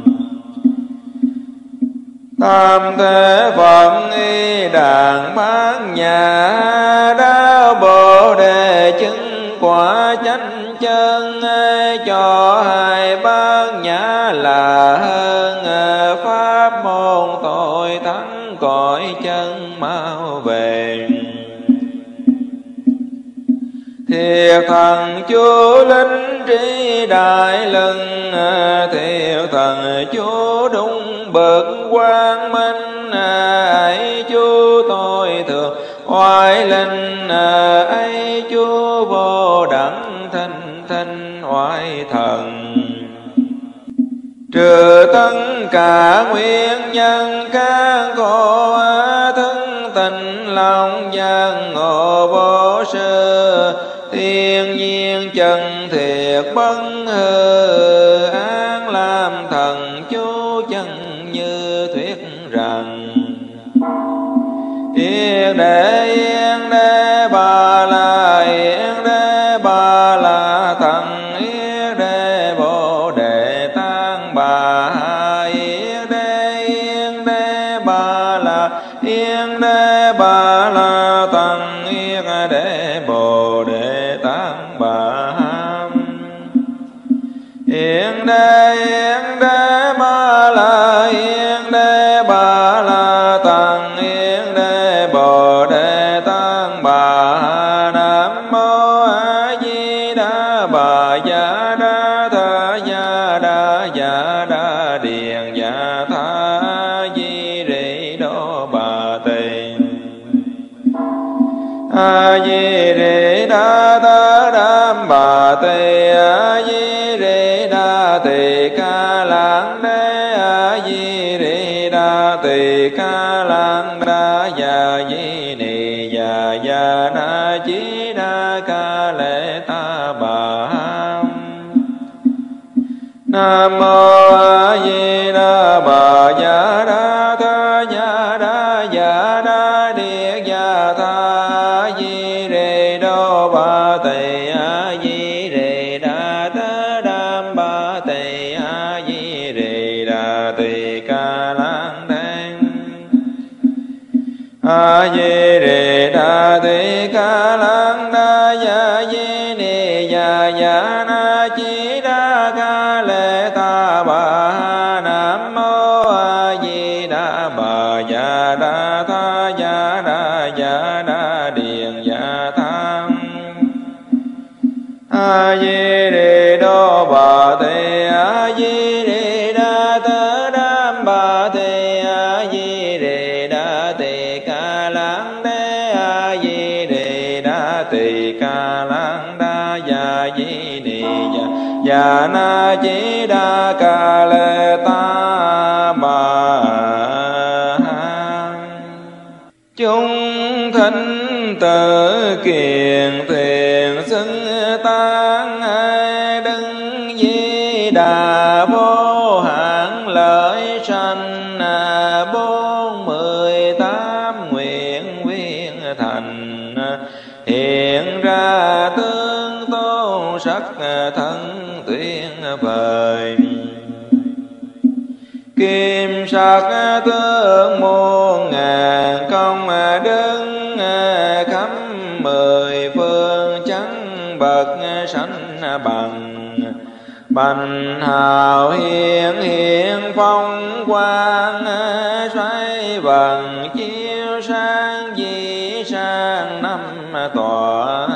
Tam thế phận y đàn bát nhã, đáo bồ đề chứng quả chánh chân. Cho hai bát nhã là hơn, pháp môn tội thắng cõi chân mau về. Thiệt thần chú linh trí đại lưng, thiệt thần chú đúng bậc quang minh. Ấy chú tôi thường oai linh, ấy chú vô đẳng thanh thanh oai thần. Trừ tất cả nguyên nhân các khổ, thân tình lòng gian ngộ vô sư. Thiên nhiên chân thiệt bất hư, an làm thần chú chân như thuyết rằng. Yên đế bà la, yên đế bà la thần, yên đế bồ đề tăng bà. Yên đế bà la, yên đế bà la thần, yên đế bồ đề tăng bà. Yên đế bà la, yên đế bà la thần, yên đế bồ đề tăng bà. Nam mô A Di Đà Bà A Di Đà Ta Đam Bà Tê A Di Đà Tê Ca Lăng Đê A Di Đà Tê Ca Lăng Đa Ya Di Ni Ya Ya Na Chi Đa Ca Lệ Ta Bà Nam Mô A Di Đà Bà Ya Đa Tha Ya Đa Ya Đa Địa Ya Tha Di Đề Đô Ba Tề A Di Đề Đà Tha Đam Ba Tề A Di Đề Đà Tề Ca Lăng Đen A Di Đề Đà Tề Ca Lăng Đa Ya Di Ni Ya Ya Na Chi Đa Ca Lệ Ta Bà Nam Mô A Di Đà Bà Ya Đa Tha Ya Đa Ya Đa Điền Ya Tham A Di Đề Đô Bà Tê A Di Đề Đà Tha Đam Bà Tê A Di Đề Đà Tê Ca Lăng Đê A Di Đề Đà Tê Ca Lăng Đa Ya Di Ni Ya Ya Na Chi Đa Ca Lệ Ta Bà chúng thánh tự kiền thiền xưng tán ai đứng Di Đà vô hạn lợi sanh 48 nguyện viên thành hiện ra tướng tôn sắc thân tuyên vời kim sắc tướng muôn ngàn công đứng khắp 10 phương chánh bậc sanh bằng bành hào hiển hiện phong quang xoay vần chiếu sang di sang năm tòa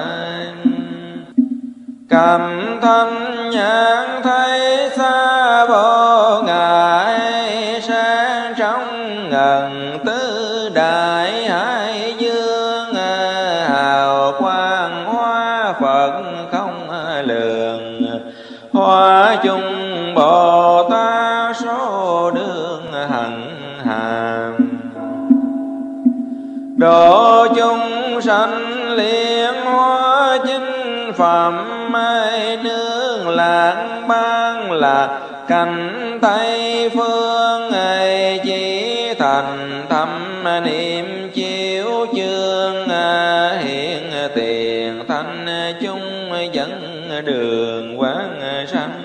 cầm thanh nhãn thấy xa vô ngại sang trong ngần tứ đại hải dương hào quang hóa Phật không lường hóa chung Bồ Tát số đương hằng hàm độ chúng sanh liên hóa chính phẩm mai nương lạc ban là cảnh Tây phương ấy chỉ thành thâm niệm chiếu chương hiện tiền thanh chúng dẫn đường quán sanh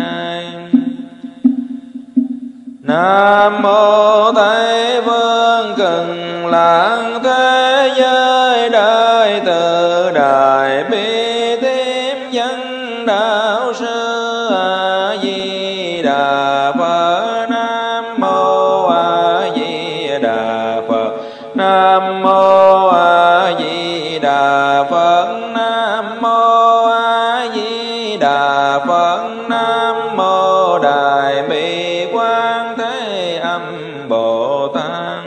Nam Mô Tây Phương Cực Lạc thế giới đời từ đại bi tím dân đạo sư A Di Đà Phật Nam Mô A Di Đà Phật Nam Mô A Di Đà Phật Nam Mô A Di Đà Phật Nam Mô Đại Bi Quán Thế Âm Bồ Tát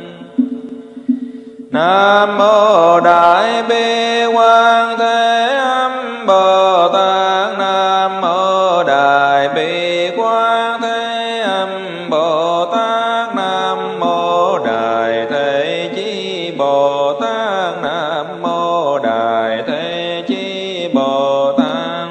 Nam Mô Đại Bi Quán Thế Âm Bồ Tát Nam Mô Đại Bi Quán Thế Âm Bồ Tát Nam Mô Đại Thế Chí Bồ Tát Nam Mô Đại Thế Chí Bồ Tát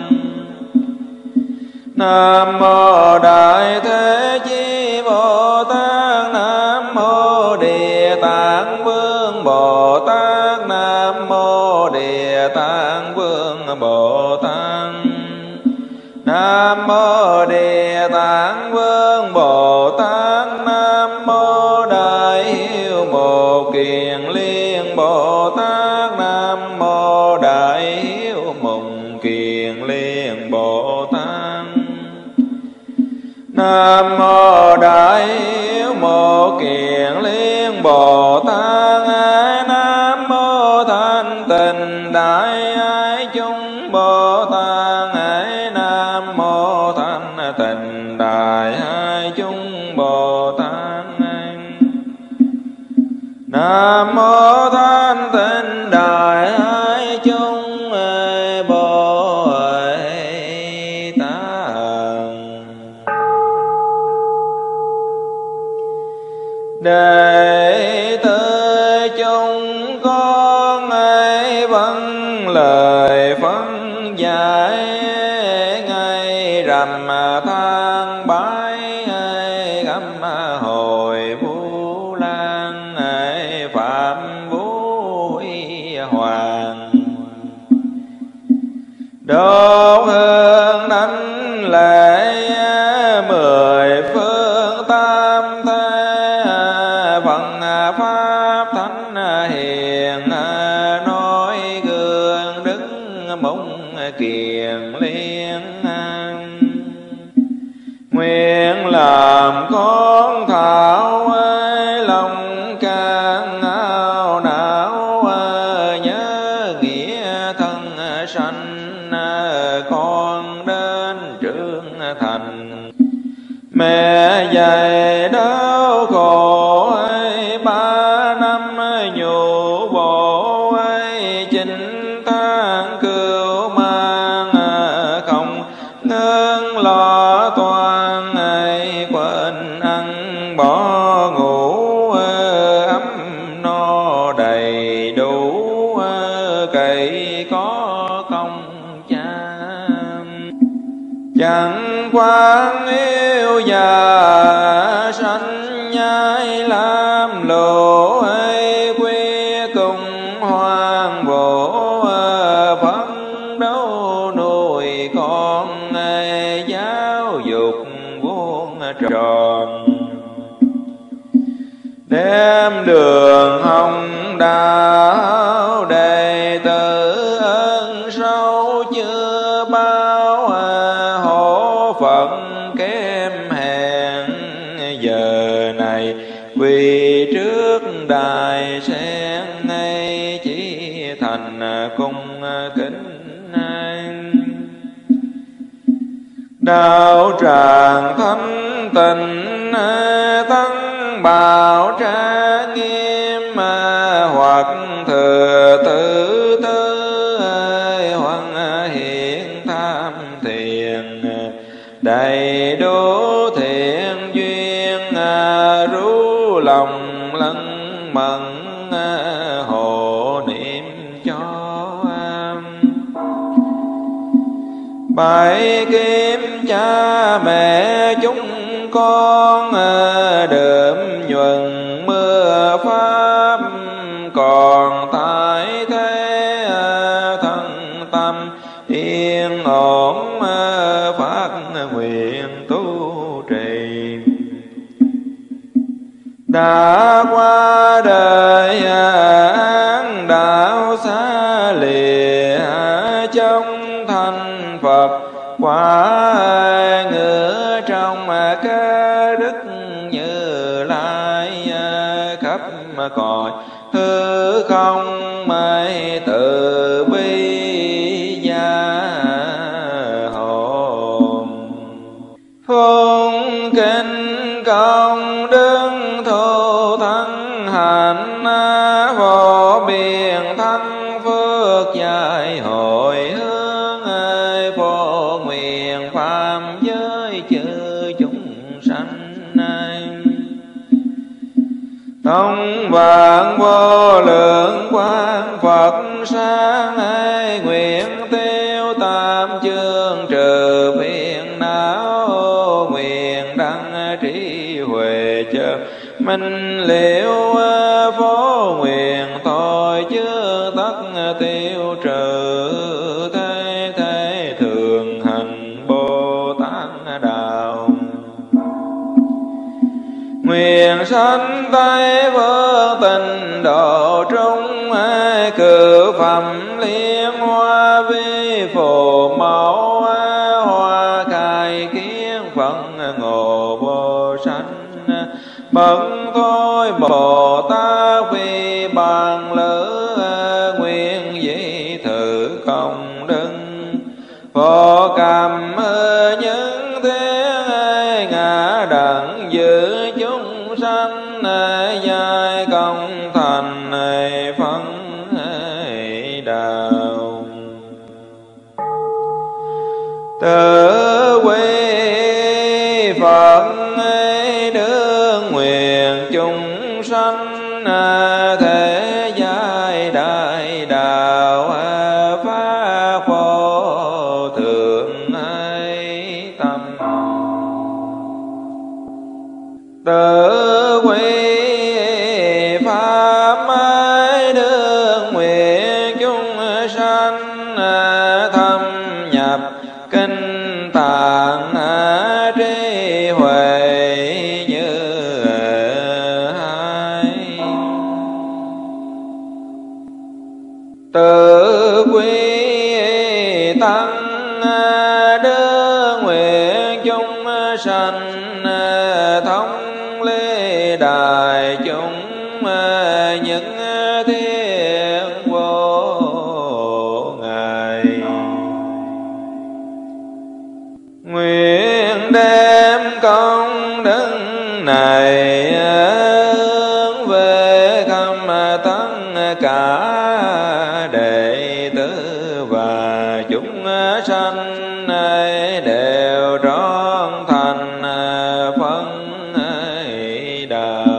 Nam Mô Đại Thế Chí Bồ Tát Nam Mô Địa Tạng Vương Bồ Tát Nam Mô Địa Tạng Vương Bồ Tát Nam Mô Địa Tạng Vương Bồ Tát Nam Mô Đại Hiếu Một Kiền Liên Bồ Tát Nam Mô Đại Hiếu Mùng Kiền Liên Bồ Tát Nam Mô Đại Hiếu Một Kiền Liên Bồ Tát Nam Mô Thanh Tịnh Đại Ái Chúng Bồ Tát Nam Mô Thanh Tịnh Đại Ái Chúng Bồ Tát Nam Mô Thanh Tịnh Đại Đệ tử chúng con ấy vâng lời phân giải, ngày rằm tháng bái gấm hồi Vũ Lan Phạm Vũ Hoàng. Đốt hương đảnh lễ 10 phương tam thế, phần pháp thánh hiền nói gương đứng mong kiền liên. Nguyện làm con thảo lòng can ao não, nhớ nghĩa thân sanh con đến trưởng thành. Mẹ dạy đau khổ 3 năm nhủ bổ, 9 tháng cưu mang không ngưng lo toan, quên ăn bỏ ngủ ấm no đầy đủ, cậy có công cha. Chẳng quan yêu già sanh nhai làm lộ, quy cùng hoàng bộ phấn đấu nuôi con giáo dục vuông tròn. Đem đường hồng đạo đệ tử ơn sâu chưa bao, hổ phận kém hèn giờ này quỳ trước đài sen, ngay chỉ thành cung kính. Đạo tràng thánh tình tăng bảo tra nghiêm, hoặc thừa tự tư hoặc hiện tham thiền, đầy đủ thiện duyên rú lòng lân mẫn hộ niệm cho. Bảy kiếm cha mẹ chúng con đượm nhuần mưa pháp, còn tại thế thân tâm yên ổn phát nguyện tu trì. Đã qua đời án đạo xa lìa, trong thành Phật quả ngựa trong cái đức Như Lai, khắp cõi hư không từ bi gia hộ. Phụng kinh công đức thù thân hạnh, phổ biện thân phước dạy hội hướng, phổ nguyện phạm giới chư chúng sanh. Tông vạn vô lượng quang Phật sáng, nguyện tiêu tam chương trừ phiền não, nguyện đăng trí huệ chớ minh liễu, phổ nguyện thôi chứa tất tiêu trừ, thế thế thường hành Bồ Tát đạo. Nguyện sanh Tây phương tịnh độ trung, cử phẩm liên hoa vi phù mẫu, hoa khai kiến phật ngộ vô sanh. Bậc thôi Bồ Tát vì bàn lữ, nguyện dĩ thử công đức, phổ cầm những thế ngã đặng giữ chúng sanh, giai công thành phân đạo. Tự quy Phật đương nguyện chung sanh thế giai đại đạo phá vô thượng ấy tâm tự quy pháp ái đương nguyện chúng sanh thâm nhập kinh tạng trí huệ như hai tự quy tăng đương nguyện chúng sanh thống lý đại chúng những thiên vô ngài nguyện đem công đức này hướng về khắp tất cả đệ tử và chúng sanh đều trọn thành phân đại